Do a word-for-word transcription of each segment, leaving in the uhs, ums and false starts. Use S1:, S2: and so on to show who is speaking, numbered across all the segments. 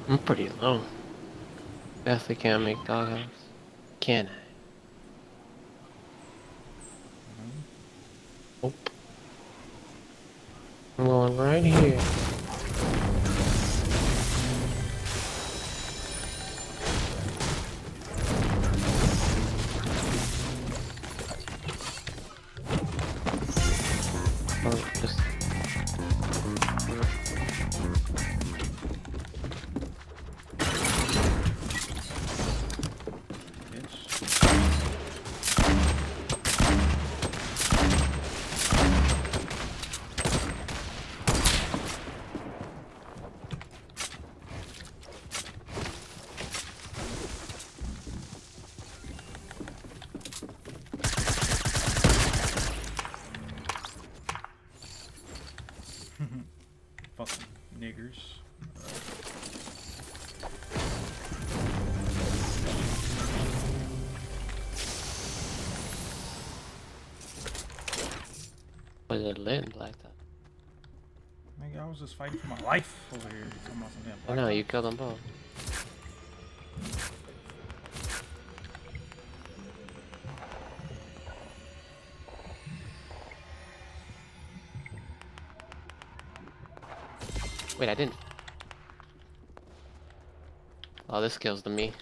S1: I'm pretty low. Definitely can't make doghouse. Can I? Nope. I'm going right here. Oh, just...
S2: Fucking niggers.
S1: Was it lit in blacktop?
S2: Nigga, I was just fighting for my life over here. You're talking about some damn
S1: Oh no, you killed them both. Wait, I didn't. Oh, this kills to me.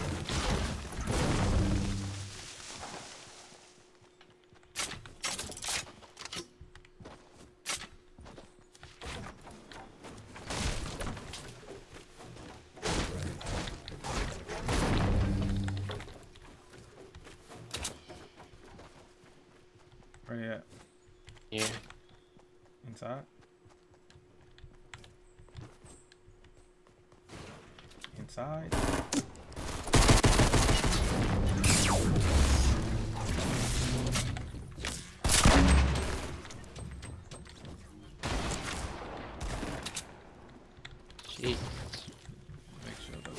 S2: Where you at?
S1: Yeah.
S2: Inside? Inside?
S1: Jeez.
S2: Make sure that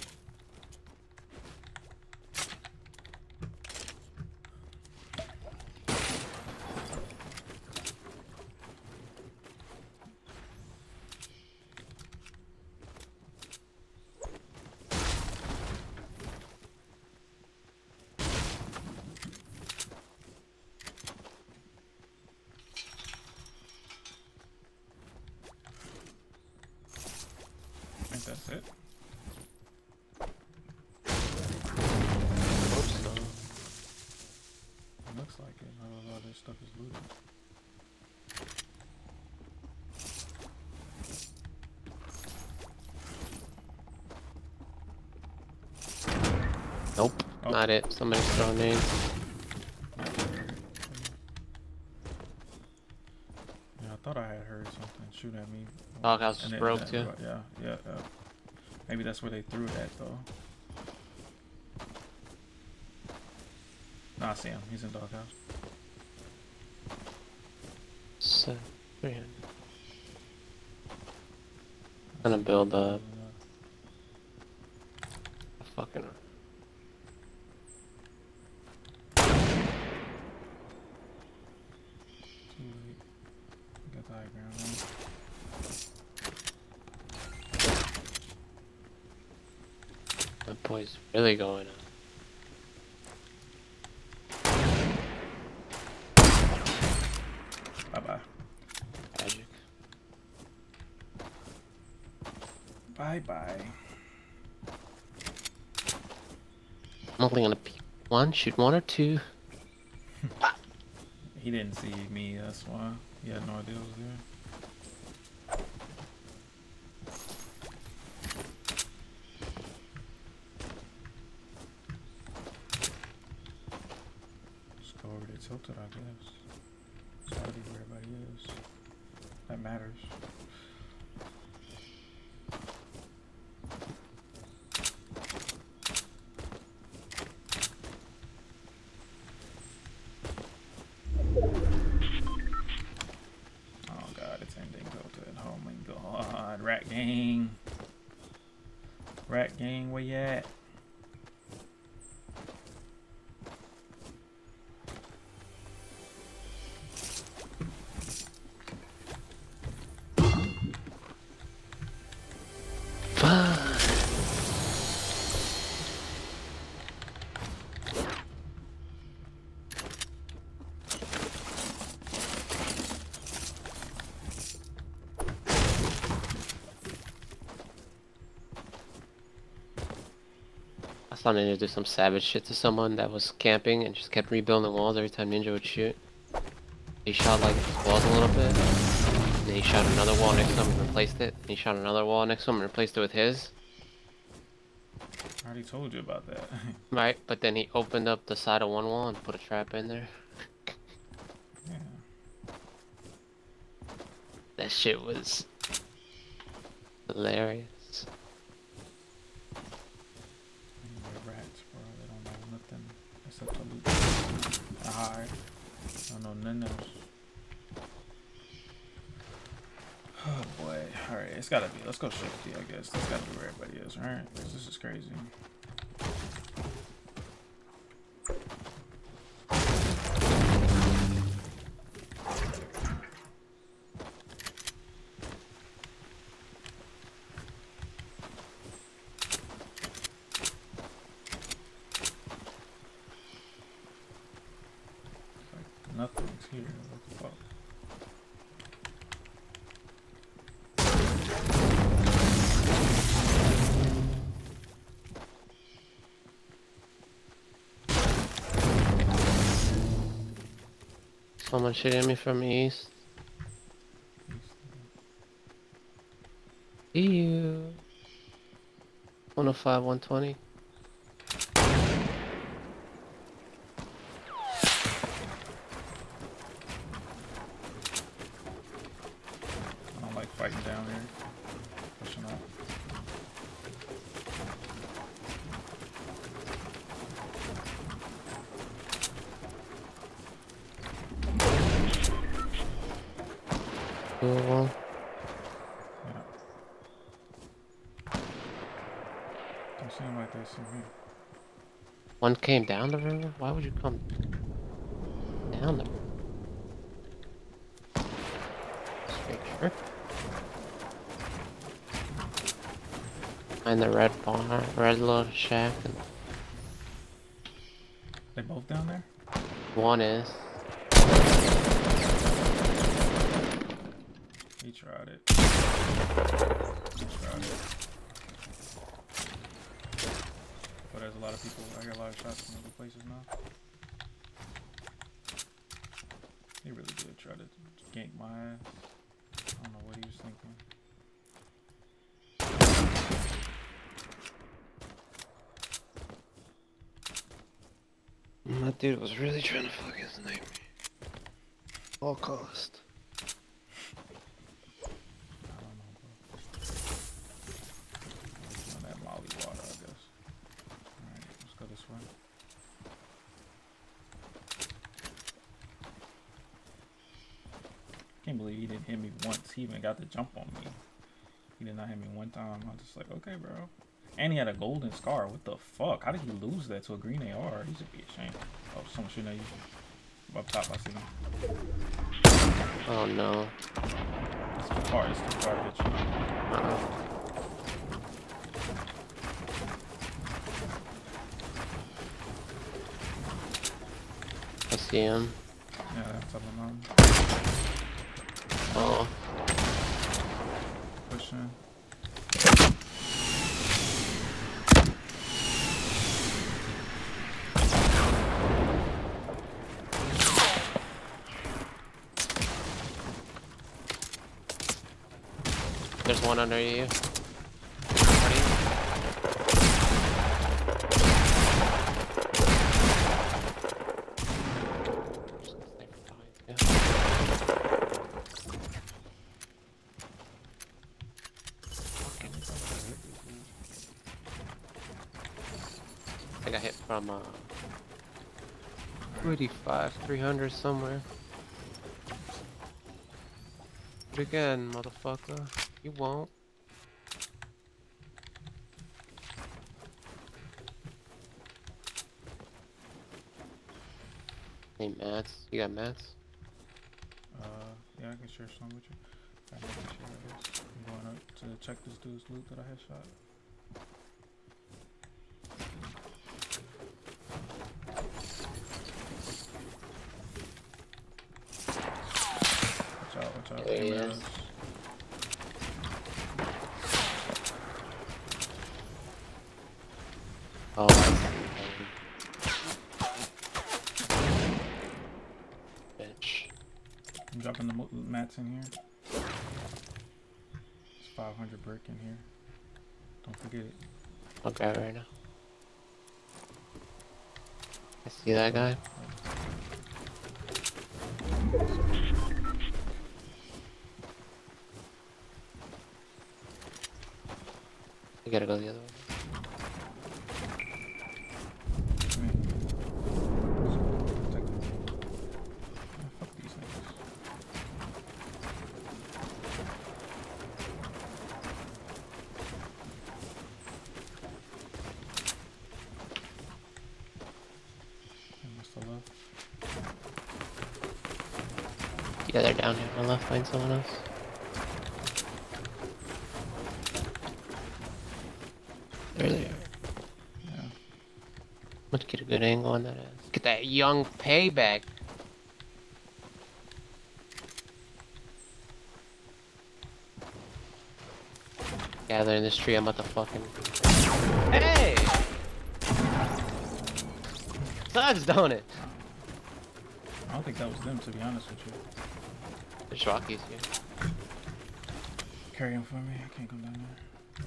S2: I think that's it.
S1: Hope so.
S2: It looks like it. Not a lot of this stuff is looted.
S1: Nope,
S2: Oh.
S1: not it. Somebody's throwing names.
S2: Yeah, I thought I had heard something shoot at me.
S1: Doghouse
S2: And
S1: was
S2: it-
S1: broke
S2: that-
S1: too.
S2: Yeah, yeah, yeah. Maybe that's where they threw it at though. Nah, I see him. He's in doghouse.
S1: So, man. I'm gonna build a, a fucking.
S2: Too late. Got the high ground now.
S1: That boy's really going on.
S2: Bye bye.
S1: Magic.
S2: Bye bye.
S1: I'm only gonna pick one, shoot one or two.
S2: He didn't see me, that's why. He had no idea I was there. Just go over to Tilted, I guess. It's gotta be where everybody is. That matters. Oh god, it's ending Tilted. Oh my god. Rat Gang. Rat Gang, where you at?
S1: Fuck. saw Ninja do some savage shit to someone that was camping and just kept rebuilding walls every time Ninja would shoot. He shot like his walls a little bit, and then he shot another wall next to him and replaced it. And he shot another wall next to him and replaced it with his.
S2: I already told you about that.
S1: Right, but then he opened up the side of one wall and put a trap in there.
S2: Yeah.
S1: That shit was hilarious.
S2: They're rats, bro. They don't know nothing except to loot. To hide. I don't know nothing else. Oh boy. Alright, it's gotta be. Let's go Shifty, I guess. That's gotta be where everybody is, alright? Because this is crazy. Nothing's here. What the fuck?
S1: Someone shooting me from east. Ew. one oh five, one twenty.
S2: I don't like fighting down here. Pushing up.
S1: Cool.
S2: Yeah. Don't seem like they see me.
S1: One came down the river? Why would you come down the river? Straight. Find the red barn, red little shack. And
S2: They both down there?
S1: one is.
S2: He tried it. He tried it. But there's a lot of people. I got a lot of shots from other places now. He really did try to gank my ass. I don't know what he was thinking.
S1: That dude was really trying to fucking snipe me. All cost.
S2: I don't know, bro. On that Molly water, I guess. Alright, let's go this way. Can't believe he didn't hit me once. He even got the jump on me. He did not hit me one time. I was just like, okay, bro. And he had a golden scar. What the fuck? How did he lose that to a green A R? He should be ashamed. Oh, someone shooting at you. Up top, I see him.
S1: Oh no.
S2: It's too far. It's too far, bitch.
S1: Uh-uh. I see him.
S2: Yeah, that's up and on.
S1: Oh.
S2: Pushing.
S1: There's one under you. I think I hit from uh, two eighty-five, three hundred somewhere. Do it again, motherfucker. You won't. Hey, mats. You got mats?
S2: Uh, yeah, I can share some with you. I can share this. I'm going up to check this dude's loot that I had shot. Watch out, watch out.
S1: There he
S2: Cameras.
S1: is. Oh, I
S2: I'm dropping the mo- mats in here. It's five hundred brick in here. Don't forget it.
S1: I'll grab it right now. I see that guy. You gotta go the other way. Yeah, they're down here on the left. Find someone else. There they are.
S2: Yeah.
S1: Let's get a good angle on that ass. Get that young payback. Yeah, they're in this tree. I'm about to fucking. Hey! Sucks, don't it?
S2: I don't think that was them, to be honest with you.
S1: There's Rockies here.
S2: Carry him for me. I can't come down there.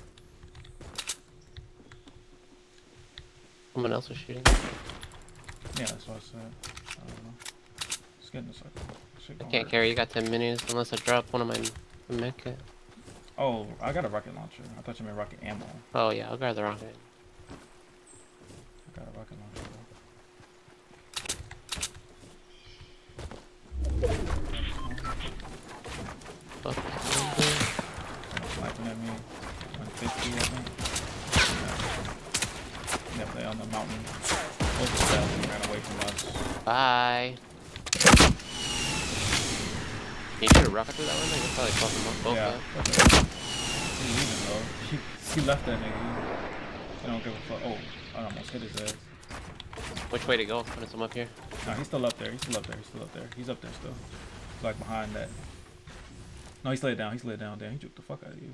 S1: Someone else was shooting.
S2: Yeah, that's what I said. I don't know. It's getting a second. Shit
S1: I
S2: don't
S1: can't
S2: work.
S1: carry. You got ten minutes unless I drop one of my mech kit.
S2: Oh, I got a rocket launcher. I thought you meant rocket ammo.
S1: Oh yeah, I'll grab the rocket.
S2: I got a rocket launcher.
S1: Fuck.
S2: Sniping at me. one fifty, I think. Yeah. Yep, they on the mountain. Both of them ran away from us.
S1: Bye. Can you shoot a rocket through that window? You'll probably fuck them up both.
S2: Yeah.
S1: Yeah.
S2: Okay. He's leaving though. He, he left that nigga. I don't give a fuck. Oh, I almost hit his ass.
S1: Which way to go? Put some up here.
S2: Nah, he's still up there. He's still up there. He's still up there. He's up there still. He's like behind that. No, he slid down. He slid down. Damn, he juked the fuck out of you.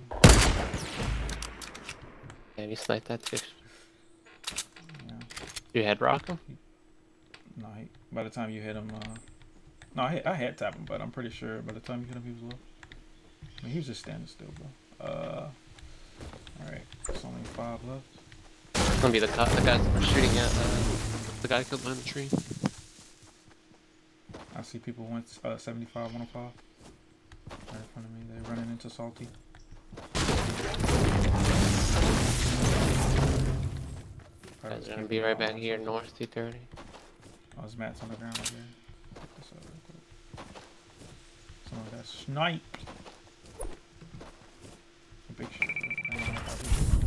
S1: Yeah, you sniped that too.
S2: Yeah.
S1: You head rock him?
S2: No, he, by the time you hit him, uh, no, I, hit, I had tap him, but I'm pretty sure by the time you hit him, he was low. I mean, he was just standing still, bro. Uh, all right, there's only five left.
S1: It's gonna be the, the guys that were shooting at uh, the guy killed behind the tree.
S2: I see people went uh, seventy-five, one oh five. Right in front of me, they're running into Salty.
S1: Guys are gonna be right back here, north two thirty.
S2: Oh, there's mats on the ground right there. Pick this up real quick. Some of that snipe. A big shit. I don't know how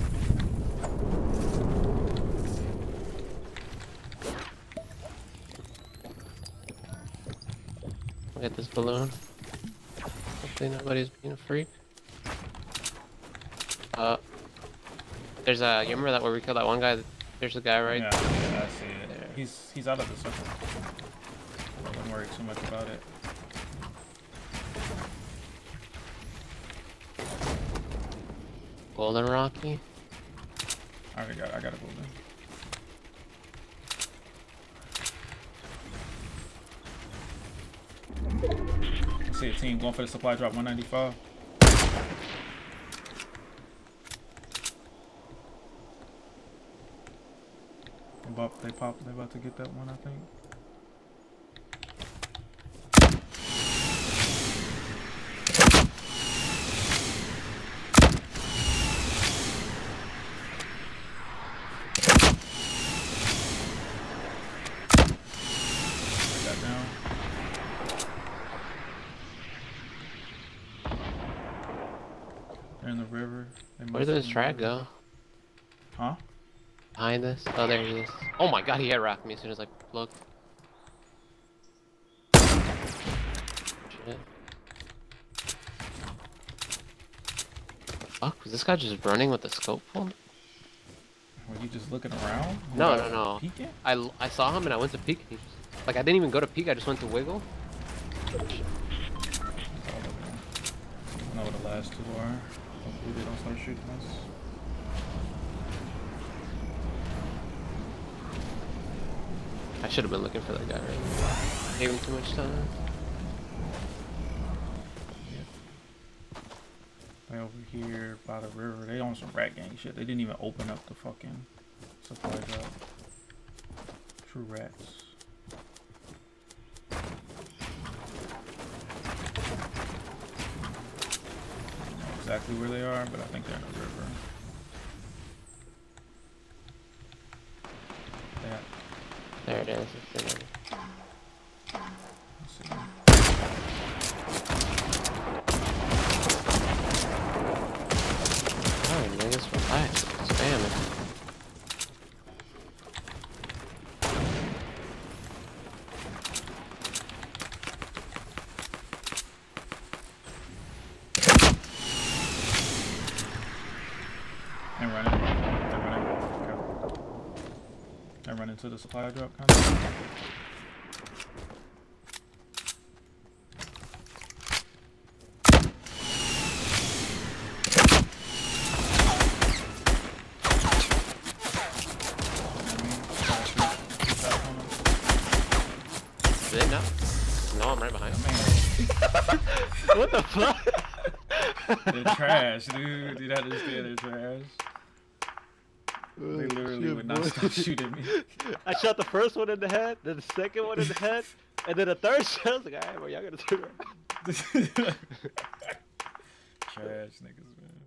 S1: Look at this balloon. Hopefully nobody's being a freak. Uh, there's a. You remember that where we killed that one guy? There's a guy right.
S2: Yeah, yeah, I see it.
S1: there.
S2: He's he's out of the circle. I don't worry too much about it.
S1: Golden Rocky.
S2: I already got. I gotta go then. I see a team going for the supply drop one ninety-five. They pop, they pop, they about to get that one, I think. Break that down. They're in the river. They
S1: Where
S2: must
S1: did this
S2: be in the
S1: track
S2: river.
S1: go?
S2: Huh?
S1: Behind us? Oh, there he is. Oh my god, he hit rocked me as soon as I looked. Shit. Fuck, was this guy just running with the scope pulled?
S2: Were you just looking around?
S1: No,
S2: Without
S1: no, no.
S2: peeking?
S1: I, I saw him and I went to peek. And he just, like, I didn't even go to peek, I just went to wiggle.
S2: That's all of them. I know what the last two are. Hopefully they don't start shooting us.
S1: I should have been looking for that guy right now. I gave him too much time.
S2: over here by the river. They on some rat gang shit. They didn't even open up the fucking supply drop. True rats. I don't know exactly where they are, but I think they're in the river. Yeah.
S1: There it is. It's in there.
S2: Let's see.
S1: Alright, niggas, relax. Spam it.
S2: And running. They're running. Okay. They're running to the supply drop kind of.
S1: Is it? No. No, I'm right behind him.
S2: Man,
S1: What the fuck?
S2: they're trash, dude. You'd understand they're trash. They literally would not stop shooting me.
S1: I shot the first one in the head, then the second one in the head, and then the third shot. I was like, alright, well, y'all gotta do it.
S2: Trash niggas, man.